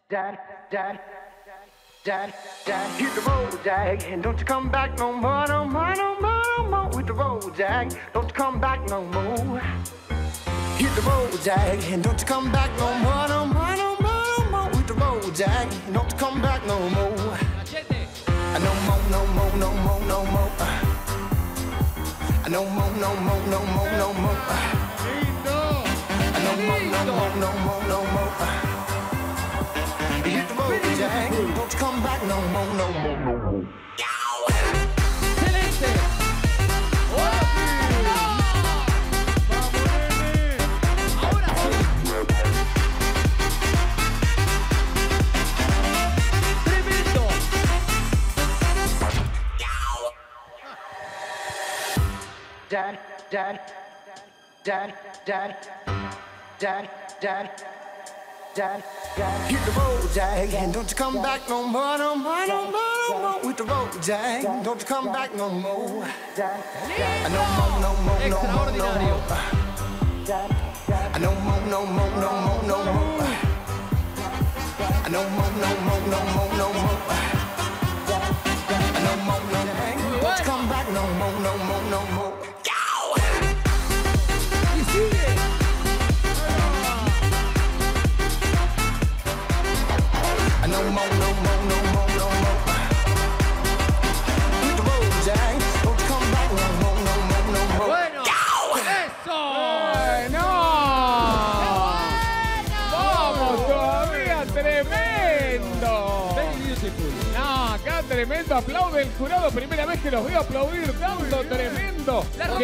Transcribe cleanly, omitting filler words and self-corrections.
Dad, Dad, Dad, Dad, hit the road, Jack, and don't you come back no more, no more, no more, no more. Hit the road, Jack, don't you come back no more. Hit the road, Jack, and don't you come back no more, no more, no more, no more. Hit the road, Jack, and don't you come back no more. No more, no more, no more, no more. No more, no more, no more, no more. No more, no more, no more, no more. Hit the road, Jack, don't you come back no more, no more, no more. ¡Excelente! ¡Ahora sí! ¡Tremendo! Dad, Dad, Dad, Dad, Dad, Dad, Dad, Dad. Hit the road, Jack, and don't you come back no more, no more, no more, no more. Hit the road, Jack, don't you come back no more. No more, no more, no more, no more. No more, no more, no more, no more. No more, no more, no more, no more. No more, no more, don't you come back no more, no more, no more. ¡Y sigue! No more, no more, no more, no more. Hit the road, Jack, don't you come back no more, no more, no more. ¡Bueno! ¡Eso! ¡No! ¡Vamos todavía! ¡Tremendo! Very beautiful. No, acá tremendo. Aplaude el jurado. Primera vez que los veo aplaudir tanto. Tremendo.